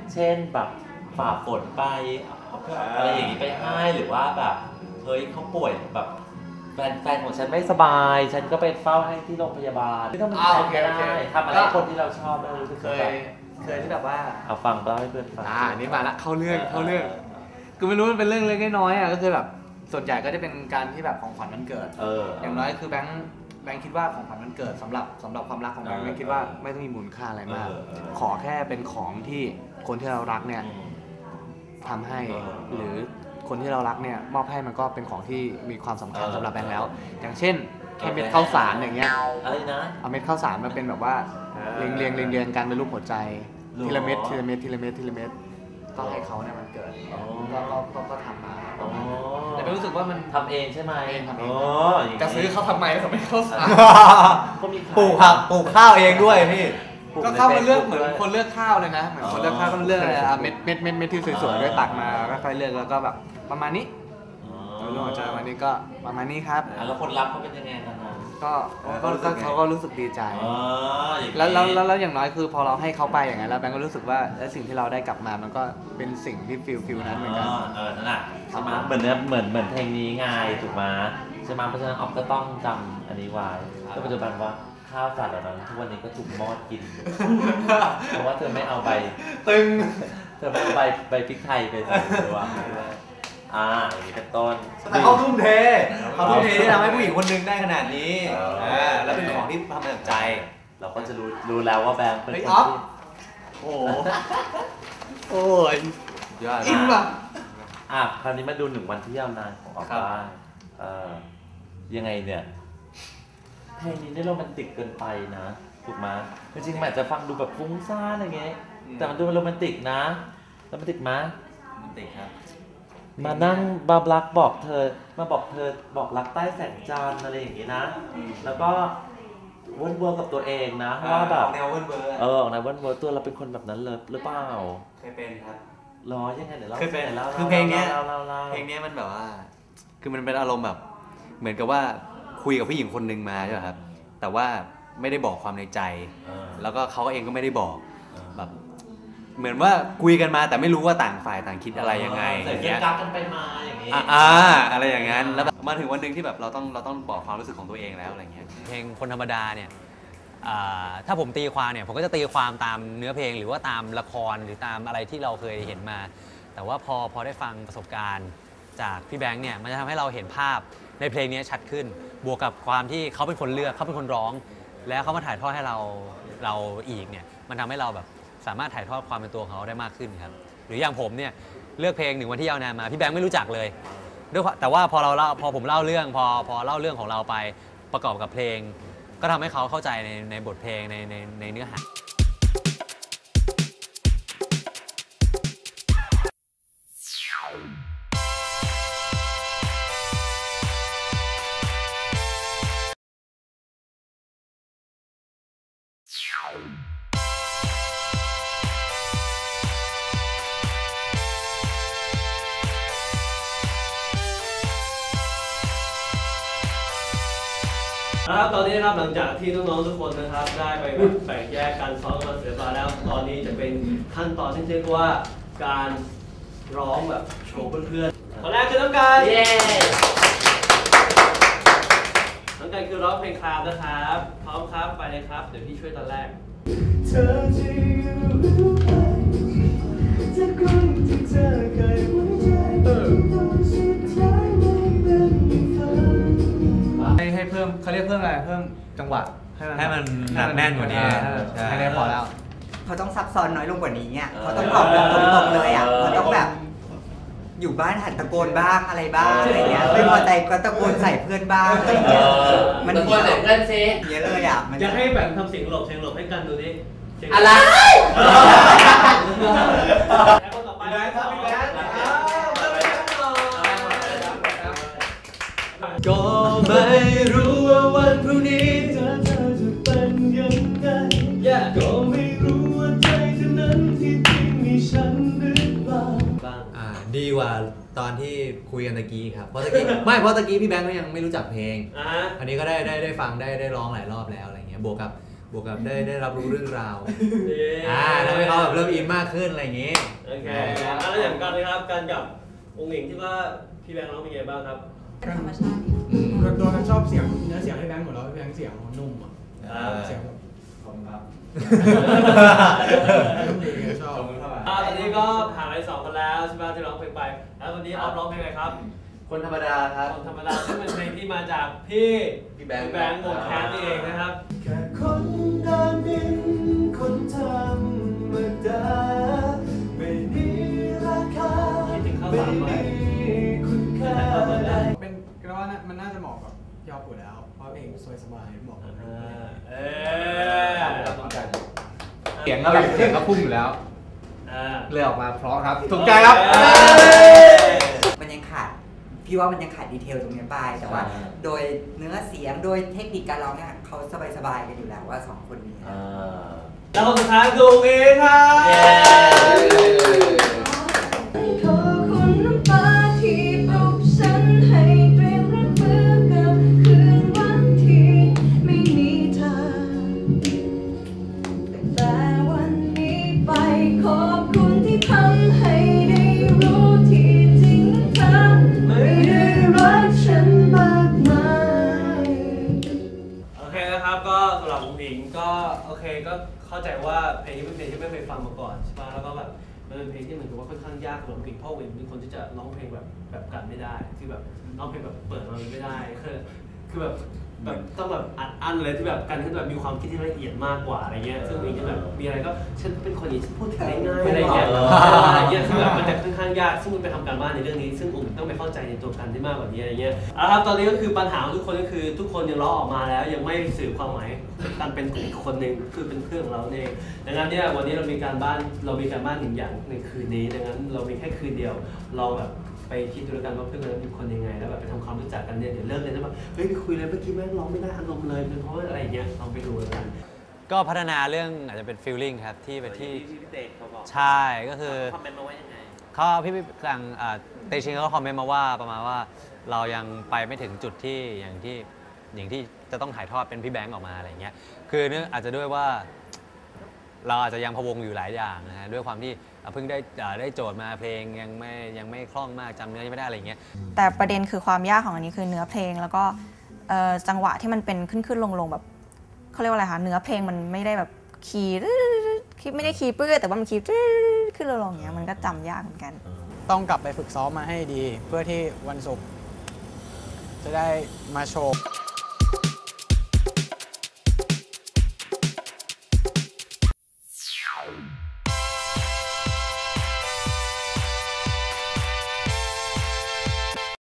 เช่นแบบฝ่าฝนไปอะไรอย่างนี้ไปให้หรือว่าแบบเฮ้ยเขาป่วยแบบแฟนของฉันไม่สบายฉันก็ไปเฝ้าให้ที่โรงพยาบาลไม่ต้องเป็นแฟนก็ได้ทำอะไรคนที่เราชอบได้รู้สึกเคยที่แบบว่าเอาฟังเล่าให้เพื่อนฟังนี่มาละเข้าเรื่องคือไม่รู้มันเป็นเรื่องเล็กน้อยก็คือแบบส่วนใหญ่ก็จะเป็นการที่แบบของขวัญวันเกิดอย่างน้อยคือแบงค์คิดว่าของขวัญวันเกิดสำหรับความรักของแบงค์คิดว่าไม่ต้องมีมูลค่าอะไรมากขอแค่เป็นของที่คนที่เรารักเนี่ยทำให้หรือคนที่เรารักเนี่ยมอบให้มันก็เป็นของที่มีความสำคัญสำหรับแบงค์แล้วอย่างเช่นแค่เม็ดข้าวสารอย่างเงี้ยอะไรนะเอาเม็ดข้าวสารมาเป็นแบบว่าเรียงกันเป็นรูปหัวใจทีละเม็ดก็ให้เขาเนี่ยมันเกิดก็ทำมาแต่ไม่รู้สึกว่ามันทำเองใช่ไหมทำเองจะซื้อเขาทำไมเขาไม่เข้าสารก็มีปลูกผักปลูกข้าวเองด้วยพี่ก็เข้ามาเลือกเหมือนคนเลือกข้าวเลยนะเหมือนคนเลือกข้าวก็เลือกอะไรเม็ดที่สวยๆด้วยตักมาก็ค่อยเลือกแล้วก็แบบประมาณนี้เรื่องหัวใจวันนี้ก็ประมาณนี้ครับแล้วคนรับเขาเป็นยังไงกันนะก็เขาก็รู้สึกดีใจแล้วอย่างน้อยคือพอเราให้เขาไปอย่างนั้นแล้วแบงก์ก็รู้สึกว่าสิ่งที่เราได้กลับมามันก็เป็นสิ่งที่ฟิลนั้นเหมือนกันนั่นแหละใช่ไหมเหมือนเพลงนี้ไงถูกไหมใช่ไหมเพราะฉะนั้นออฟก็ต้องจำอันนี้ไว้ก็ปัจจุบันว่าข้าวสารเหล่านั้นทุกวันนี้ก็ถูกมอดกินเพราะว่าเธอไม่เอาใบตึงเธอไม่เอาใบพริกไทยไปใส่ตัวอย่างนี้เป็นต้นแต่เขาทุ่มเทที่ทำให้ผู้หญิงคนนึงได้ขนาดนี้แล้วเป็นของที่ทำมาจากใจเราก็จะรู้แล้วว่าแบงค์เป็นคนที่โอ้ยอินว่ะคราวนี้มาดูหนึ่งวันที่ยาวนานของออฟบ้างยังไงเนี่ยเพลงนี้ได้โรแมนติกเกินไปนะถูกไหมจริงๆมันอาจจะฟังดูแบบฟุ้งซ่านอะไรเงี้ยแต่มันดูโรแมนติกนะโรแมนติกมั้ยโรแมนติกครับมานั่งบาบลักบอกเธอบอกรักใต้แสงจันทร์อะไรอย่างงี้นะแล้วก็เวิร์นเวิร์กับตัวเองนะว่าแบบแนวเวิร์นเวิร์ออกแนวเวิร์นเวิร์ตัวเราเป็นคนแบบนั้นเลยหรือเปล่าเคยเป็นครับยังไงเดี๋ยวเราเคยเป็นคือเพลงนี้มันแบบว่าคือมันเป็นอารมณ์แบบเหมือนกับว่าคุยกับผู้หญิงคนนึงมาใช่ไหมครับแต่ว่าไม่ได้บอกความในใจแล้วก็เขาเองก็ไม่ได้บอกแบบเหมือนว่าคุยกันมาแต่ไม่รู้ว่าต่างฝ่ายต่างคิดอะไรยังไงอย่างเงี้ยกักกันไปมาอย่างงี้อะไรอย่างงั้นแล้วแบบมาถึงวันนึงที่แบบเราต้องบอกความรู้สึกของตัวเองแล้วอะไรเงี้ยเพลงคนธรรมดาเนี่ยถ้าผมตีความเนี่ยผมก็จะตีความตามเนื้อเพลงหรือว่าตามละครหรือตามอะไรที่เราเคยเห็นมาแต่ว่าพอได้ฟังประสบการณ์จากพี่แบงค์เนี่ยมันจะทำให้เราเห็นภาพในเพลงนี้ชัดขึ้นบวกกับความที่เขาเป็นคนเลือกเขาเป็นคนร้องแล้วเขามาถ่ายทอดให้เราอีกเนี่ยมันทำให้เราแบบสามารถถ่ายทอดความเป็นตัวของเขาได้มากขึ้นครับหรืออย่างผมเนี่ยเลือกเพลงหนึ่งวันที่ยาวนานมาพี่แบงค์ไม่รู้จักเลยแต่ว่าพอผมเล่าเรื่องพอเล่าเรื่องของเราไปประกอบกับเพลงก็ทำให้เขาเข้าใจในบทเพลงในเนื้อหาครับตอนนี้นะครับหลังจากที่น้องๆทุกคนนะครับได้ไปแบ่งแยกการซ้อมมาเสร็จแล้วตอนนี้จะเป็นขั้นตอนที่เรียกว่าการร้องแบบโชว์เพื่อนๆคนแรกคือน้องการน้องการคือร้องเพลงคราวนะครับพร้อมครับไปเลยครับเดี๋ยวพี่ช่วยตอนแรกเธอจะอยู่จะคนที่เธอเคยไว้ใจตอนสุดท้ายไม่เป็นให้เพิ่มเขาเรียกเพิ่มอะไรเพิ่มจังหวะให้มันหนักแน่นกว่านี้ให้ได้พอแล้วเขาต้องซับซ้อนน้อยลงกว่านี้เนี่ยเขาต้องบอกแบบตรงๆเลยเขาต้องแบบอยู่บ้านหัดตะโกนบ้างอะไรบ้างอะไรเงี้ยไม่พอใจก็ตะโกนใส่เพื่อนบ้างอะไรเงี้ยมันตะโกนใส่เพื่อนซิเยอะเลยมันจะให้แบบทำเสียงหลบให้กันดูดิอะไรคนต่อไปนะครับพี่แบงค์ก็ไม่รู้ว่าวันพรุ่งนี้เธอจะเป็นยังไงก็ไม่รู้ว่าใจเธอนั้นที่จริงมีฉันหรือเปล่าดีกว่าตอนที่คุยกันตะกี้ครับเพราะตะกี้พี่แบงค์ก็ยังไม่รู้จักเพลงอันนี้ก็ได้ฟังได้ร้องหลายรอบแล้วอะไรเงี้ยบวกกับบวกกับได้รับรู้เรื่องราวทำให้เขาแบบเริ่มอินมากขึ้นอะไรอย่างงี้โอเคแล้วอย่างกันนะครับการกับองค์หญิงที่ว่าพี่แบงค์ร้องเป็นไงบ้างครับธรรมชาติตัวกันชอบเสียงเนื้อเสียงให้แบงค์หมดแล้วพี่แบงค์เสียงนุ่มอ่ะเสียงแบบขอบคุณครับชอบตอนนี้ก็ผ่านไป2 คนแล้วใช่ไหมที่ร้องเพลงไปแล้ววันนี้ออฟร้องเพลงอะไรครับคนธรรมดาครับคนธรรมดาซึ่งเป็นเพลงที่มาจากพี่แบงค์วงแคสนี่เองนะครับแค่คนเดินดินคนธรรมดาไม่มีราคาไม่มีคุณค่าเป็นก็ว่ามันน่าจะเหมาะกับยอดปู่แล้วเพราะเพลงสวยสบายเหมาะกับเพลงเสียงก็แบบเสียงก็พุ่งอยู่แล้วเลยออกมาเพราะครับถูกใจครับมันยังขาดพี่ว่ามันยังขาดดีเทลตรงนี้ไปแต่ว่าโดยเนื้อเสียงโดยเทคนิคการร้องเนี่ยเขาสบายๆกันอยู่แล้วว่า2 คนนี้แล้วคนสุดท้ายคือองค์อิงครับขอคุณน้ำตาที่ปลุกฉันให้เตรียมรับมือกับคืนวันที่ไม่มีเธอแต่วันนี้ไปขอบคุณที่ทำให้ได้รู้ที่จริงเธอไม่ได้รักฉันมากมายโอเคนะครับก็สำหรับองค์อิงก็โอเคก็เข้าใจว่าเพลงนี้เป็นเพลงที่ไม่เคยฟังมาก่อนใช่ป่ะแล้วก็แบบมันเป็นเพลงที่เหมือนกับว่าค่อนข้างยากสำหรับองค์อิงเพราะองค์อิงเป็นคนที่จะร้องเพลงแบบกันไม่ได้ที่แบบร้องเพลงแบบเปิดมาไม่ได้คือแบบต้องแบบอัดอั้นเลยที่แบบการที่แบบมีความคิดที่ละเอียดมากกว่าอะไรเงี้ยซึ่งองค์อิงจะแบบมีอะไรก็ฉันเป็นคนอย่างพูดถึงได้ง่ายอะไรเงี้ยซึ่งแบบมันจะค่อนข้างยากซึ่งมันไปทำการบ้านในเรื่องนี้ซึ่งองค์ต้องไปเข้าใจในตัวกันได้มากกว่านี้อะไรเงี้ยครับตอนนี้ก็คือปัญหาของทุกคนก็คือทุกคนยังร้องออกมาแล้วยังไม่สื่อความหมายการเป็นอีกคนหนึ่งคือเป็นเพื่อนของเราเองดังนั้นเนี่ยวันนี้เรามีการบ้าน1 อย่างในคืนนี้ดังนั้นเรามีแค่คืนเดียวเราแบบไปคิดดูแล้วกันว่าเพื่อนเราเป็นคนยังไงแล้วแบบไปทำความรู้จักกันเนี่ยเดี๋ยวเลิกเลยนะแบบเฮ้ยไปคุยเลยเมื่อกี้แม่งร้องไม่ได้อารมณ์เลยเป็นเพราะอะไรเงี้ยลองไปดูแล้วกันก็พัฒนาเรื่องอาจจะเป็นฟีลลิ่งครับที่ไปที่เตะเขาบอกใช่ก็คือคอมเมนต์มาว่ายังไงเขาพี่กลางเตชิงเขาคอมเมนต์มาว่าประมาณว่าเรายังไปไม่ถึงจุดที่อย่างที่จะต้องถ่ายทอดเป็นพี่แบงค์ออกมาอะไรเงี้ยคือเนื่องอาจจะด้วยว่าเราอาจจะยังพะวงอยู่หลายอย่างนะฮะด้วยความที่เพิ่งได้โจทย์มาเพลงยังไม่คล่องมากจำเนื้อยังไม่ได้อะไรเงี้ยแต่ประเด็นคือความยากของอันนี้คือเนื้อเพลงแล้วก็จังหวะที่มันเป็นขึ้นลงแบบเขาเรียกว่าอะไรคะเนื้อเพลงมันไม่ได้แบบคีย์ไม่ได้คีย์เปื้อแต่ว่ามันคีย์ขึ้นลงอย่างเงี้ยมันก็จำยากเหมือนกันต้องกลับไปฝึกซ้อมมาให้ดีเพื่อที่วันศุกร์จะได้มาโชว์